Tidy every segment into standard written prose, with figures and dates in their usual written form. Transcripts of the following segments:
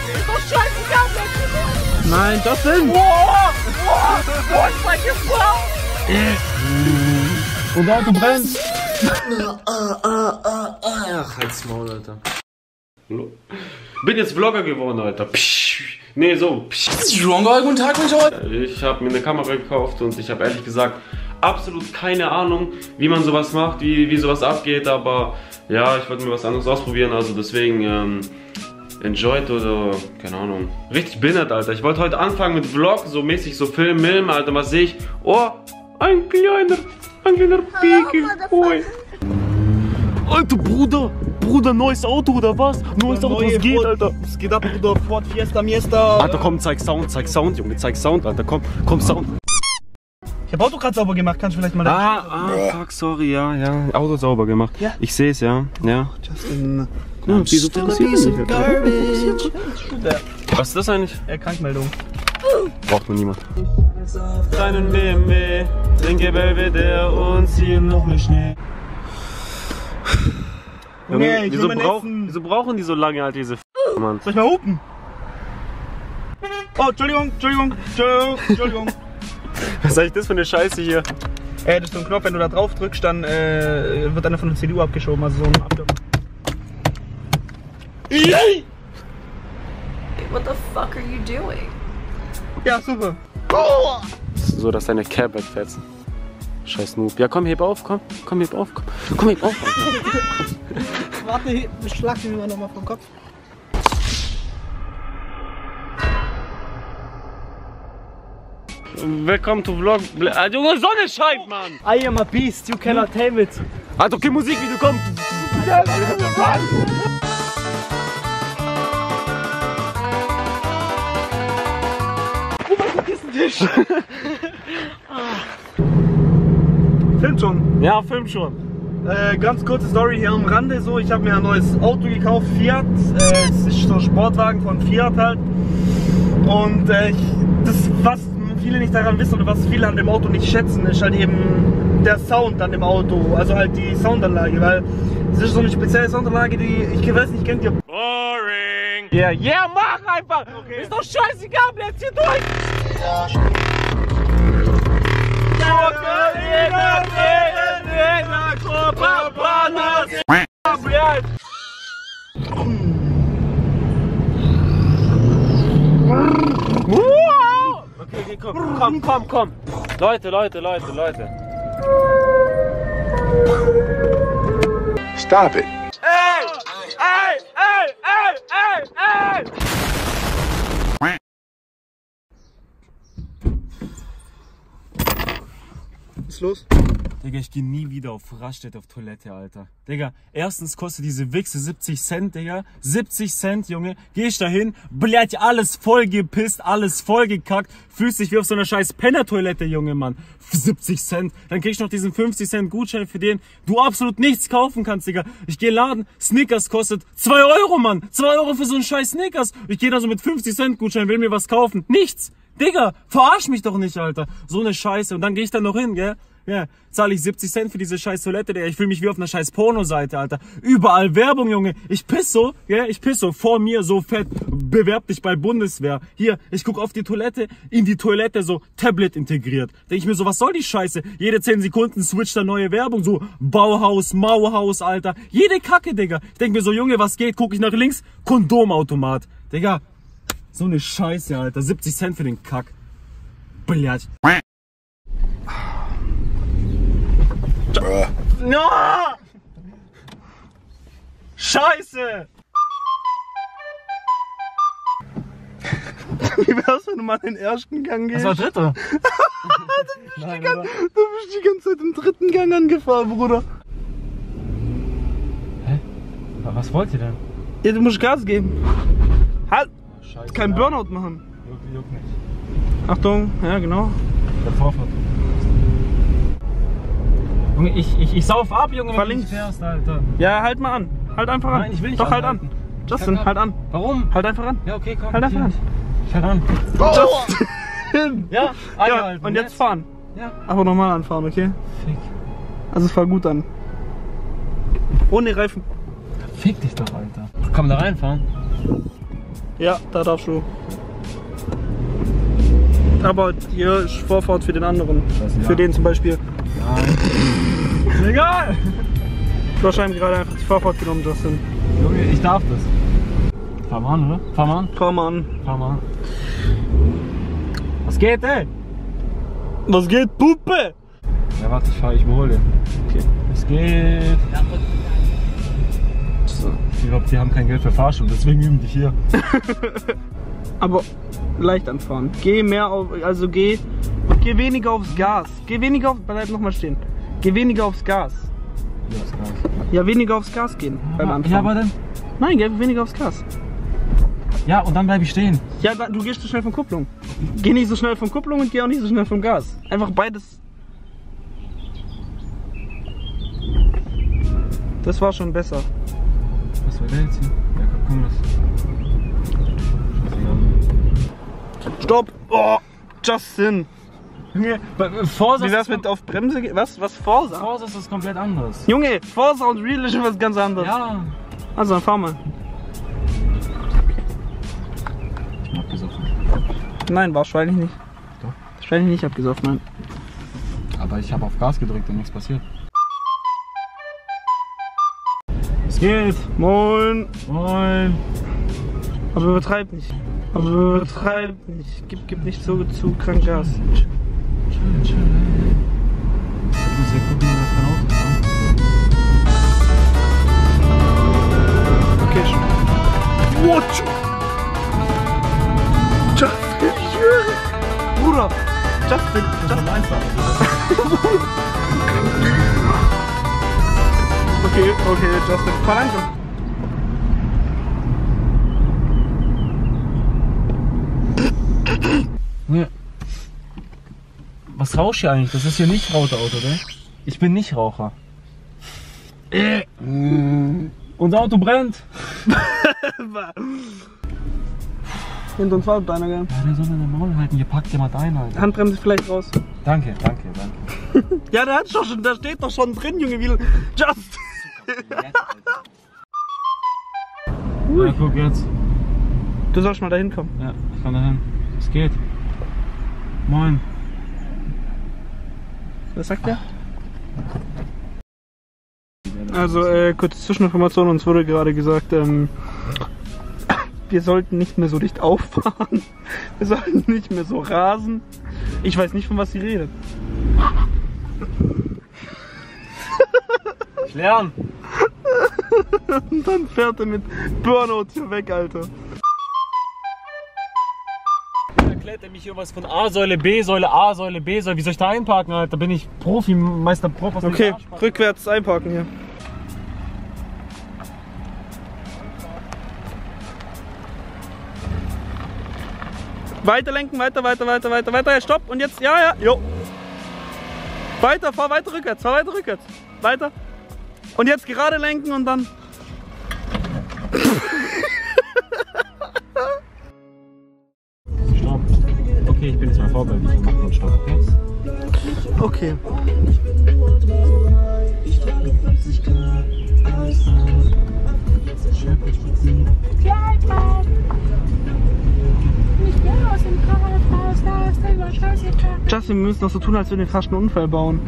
Ist doch scheißegal, wer. Nein, Justin! Boah, ich zeig dir Frau! Und der Auto brennt! Ach, halt's Maul, Alter. Bin jetzt Vlogger geworden, Alter. Nee, so. Guten Tag, Ich habe mir eine Kamera gekauft und ich habe ehrlich gesagt absolut keine Ahnung, wie man sowas macht, wie sowas abgeht, aber ja, ich wollte mir was anderes ausprobieren, also deswegen enjoyed oder keine Ahnung. Richtig behindert, Alter. Ich wollte heute anfangen mit Vlog, so mäßig so Film, Alter, was sehe ich? Oh, ein kleiner Piki. Alter, Bruder, neues Auto oder was? Neues Auto, was geht, Alter? Es geht ab, Bruder, Ford Fiesta. Alter, komm, zeig Sound, Junge, zeig Sound, Alter, komm, Sound. Ich hab Auto gerade sauber gemacht, kannst du vielleicht mal... Fuck, sorry, ja, Auto sauber gemacht. Ja. Ich seh's, ja. Justin... Wieso fokussiert mich? Was ist das eigentlich? Krankmeldung. Braucht nur niemand. Deinen BMW, trinke Belvedere und ziehe noch mehr Schnee. Nee, wieso brauchen die so lange halt diese Mann? Soll ich mal hupen? Oh, Entschuldigung. Was ist eigentlich das für eine Scheiße hier? Das ist so ein Knopf, wenn du da drauf drückst, dann wird einer von der CDU abgeschoben, also so ein Abdruck. What the fuck are you doing? Ja, super. So, dass deine Cap wegfährt. Scheiß Noob. Ja, komm, heb auf, komm, heb auf. Warte, schlag mir nochmal vom Kopf. Willkommen to Vlog. Junge, Sonne scheint, Mann! I am a beast, you cannot tame it. Halt okay, Musik, wie du kommst. Tisch. Filmt schon. Ja, film schon. Ganz kurze Story hier am Rande. So, ich habe mir ein neues Auto gekauft, Fiat. Es ist so ein Sportwagen von Fiat halt. Und das, was viele nicht daran wissen oder was viele an dem Auto nicht schätzen, ist halt eben der Sound an dem Auto. Also halt die Soundanlage, weil es ist so eine spezielle Soundanlage, die ich weiß nicht, kennt ihr? Boring. Yeah, mach einfach. Okay. Ist doch scheißegal, bleib hier durch. Okay, komm. Leute. Stop it. Ey! Was ist los? Digga, ich geh nie wieder auf Raststätte auf Toilette, Alter. Digga, erstens kostet diese Wichse 70 Cent, Digga. 70 Cent, Junge. Geh ich dahin, blät alles voll gepisst, alles voll gekackt. Fühlst dich wie auf so einer scheiß Penner-Toilette, Junge, Mann. 70 Cent. Dann krieg ich noch diesen 50 Cent Gutschein, für den du absolut nichts kaufen kannst, Digga. Ich geh Laden, Snickers kostet 2 Euro, Mann. 2 Euro für so einen scheiß Snickers. Ich geh da so mit 50 Cent Gutschein, will mir was kaufen. Nichts. Digga, verarsch mich doch nicht, Alter. So eine Scheiße. Und dann geh ich da noch hin, gell? Ja, zahle ich 70 Cent für diese scheiß Toilette, Digga. Ich fühle mich wie auf einer scheiß Pornoseite, Alter. Überall Werbung, Junge. Ich piss so, ja, vor mir so fett. Bewerb dich bei Bundeswehr. Hier, ich guck auf die Toilette, in die Toilette so Tablet integriert. Denk ich mir so, was soll die Scheiße? Jede 10 Sekunden switcht da neue Werbung, so Bauhaus, Mauhaus, Alter. Jede Kacke, Digga. Ich denk mir so, Junge, was geht? Guck ich nach links, Kondomautomat. Digga, so eine Scheiße, Alter. 70 Cent für den Kack. Blять. No! Scheiße! Wie wär's, wenn du mal den ersten Gang gehst? Das war dritter. Du bist die ganze Zeit im dritten Gang angefahren, Bruder. Hä? Aber was wollt ihr denn? Ja, du musst Gas geben. Halt! Scheiße, Kein Burnout machen. Juckt nicht. Achtung, ja genau. Der Vorfahrt. Junge, ich sauf ab, Junge, Fahr wenn du links. fährst, Alter. Ja, halt mal an. Halt einfach an. Nein, ich will nicht Doch, halt anhalten. an. Justin, halt an. Warum? Halt einfach an. Ja, okay, komm. Halt einfach an. Ich halt an. Justin! Ja, Ja, angehalten. und jetzt fahren. Ja. Aber nochmal anfahren, okay? Fick. Also fahr gut an. Ohne Reifen. Fick dich doch, Alter. Kann man da reinfahren? Ja, da darfst du. Aber hier ist Vorfahrt für den anderen. Ja. Für den zum Beispiel. Nein. Ist egal. Du hast einem gerade einfach die Vorfahrt genommen, Justin. Junge, ich darf das. Fahr mal an, oder? Fahr mal an. Fahr mal an. Fahr mal an. Was geht, ey? Was geht, Puppe? Ja, warte, ich überhole den. Okay. Es geht. So. Ich glaube, die haben kein Geld für Fahrschule, deswegen üben die hier. Aber leicht anfahren. Geh mehr auf, also geh weniger aufs Gas. Geh weniger auf, bleib nochmal stehen. Geh weniger aufs Gas. Ja, das Gas. Ja, weniger aufs Gas gehen beim Anfahren. Ja, aber dann. Nein, geh weniger aufs Gas. Ja, und dann bleib ich stehen. Ja, du gehst zu schnell von Kupplung. Geh nicht so schnell von Kupplung und geh auch nicht so schnell vom Gas. Einfach beides. Das war schon besser. Was war der jetzt hier? Ja, komm, das. Stopp! Oh, Justin! Junge, Forza. Wie wär's mit auf Bremse gehen? Was Forza? Forza ist das komplett anders. Junge, Forza und Real ist schon was ganz anderes. Ja. Also dann fahr mal. Ich bin abgesoffen. Nein, wahrscheinlich nicht. Doch. Wahrscheinlich nicht abgesoffen, nein. Aber ich habe auf Gas gedrückt und nichts passiert. Es geht. Moin! Moin. Aber übertreib nicht. Aber übertreib nicht. Gib nicht so zu krank Gas. Chill. Ich muss hier gucken, was kein Auto fahren. Okay, schon. What? Justin, ich schwöre! Bruder! Justin! Das ist einfach. Okay, Justin, fahr langsam. Ja. Was rauschst du eigentlich? Das ist hier nicht Raucherauto, oder? Ich bin nicht Raucher. Unser Auto brennt. Hinter uns wartet einer, gell? Ja, der soll seine Maul halten. Hier packt jemand ein, Alter. Handbremse vielleicht raus. Danke. Ja, der hat doch schon, da steht doch schon drin, Junge, wie Just. Ja, guck jetzt. Du sollst mal da hinkommen. Ja, ich kann da hin. Es geht. Moin. Was sagt der? Also, kurze Zwischeninformation, uns wurde gerade gesagt, wir sollten nicht mehr so dicht auffahren. Wir sollten nicht mehr so rasen. Ich weiß nicht, von was sie redet. Ich lerne. Und dann fährt er mit Burnout hier weg, Alter. Erklärt er mich hier was von A-Säule, B-Säule, A-Säule, B-Säule. Wie soll ich da einparken, Alter? Da bin ich Profi, Meister Prof. Okay, rückwärts einparken hier. Weiter lenken, weiter, ja, stopp und jetzt, ja, jo. Weiter, fahr weiter rückwärts, weiter. Und jetzt gerade lenken und dann. Stopp. Okay, ich bin jetzt mal vorbildlich und mach den Stopp, okay? Okay. Justin, wir müssen doch so tun, als würden wir fast einen Unfall bauen.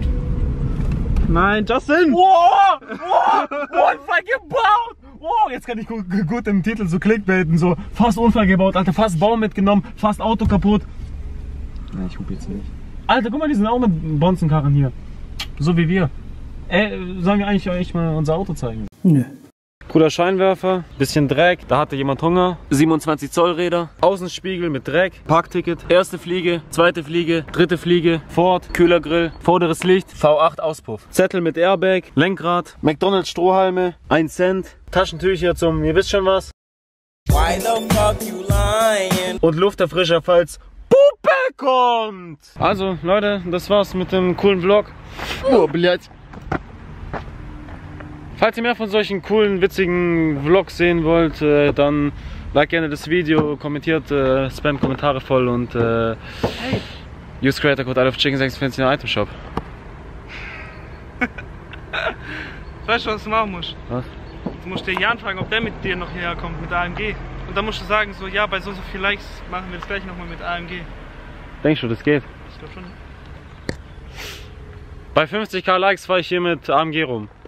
Nein, Justin! Wow! Unfall gebaut! Wow, jetzt kann ich gut im Titel so clickbaiten, so fast Unfall gebaut, Alter, fast Baum mitgenommen, fast Auto kaputt. Nein, ich hupe jetzt nicht. Alter, guck mal, die sind auch mit Bonzenkarren hier. So wie wir. Sollen wir eigentlich euch mal unser Auto zeigen? Nö. Cooler Scheinwerfer, bisschen Dreck, da hatte jemand Hunger. 27 Zoll Räder, Außenspiegel mit Dreck, Parkticket, erste Fliege, zweite Fliege, dritte Fliege, Ford, Kühlergrill, vorderes Licht, V8 Auspuff, Zettel mit Airbag, Lenkrad, McDonald's Strohhalme, 1 Cent, Taschentücher zum, ihr wisst schon was. Why the fuck you lying? Und Lufterfrischer, falls Puppe kommt. Also Leute, das war's mit dem coolen Vlog. Oh, blöd. Falls ihr mehr von solchen coolen, witzigen Vlogs sehen wollt, dann like gerne das Video, kommentiert, spam Kommentare voll und use Creator Code ILoveChicken6 für den Item Shop. Weißt du, was du machen musst? Was? Du musst den Jan fragen, ob der mit dir noch hierher kommt, mit der AMG. Und dann musst du sagen, so, ja, bei so viel Likes machen wir das gleich nochmal mit AMG. Denkst du, das geht? Ich glaube schon. Bei 50.000 Likes fahre ich hier mit AMG rum.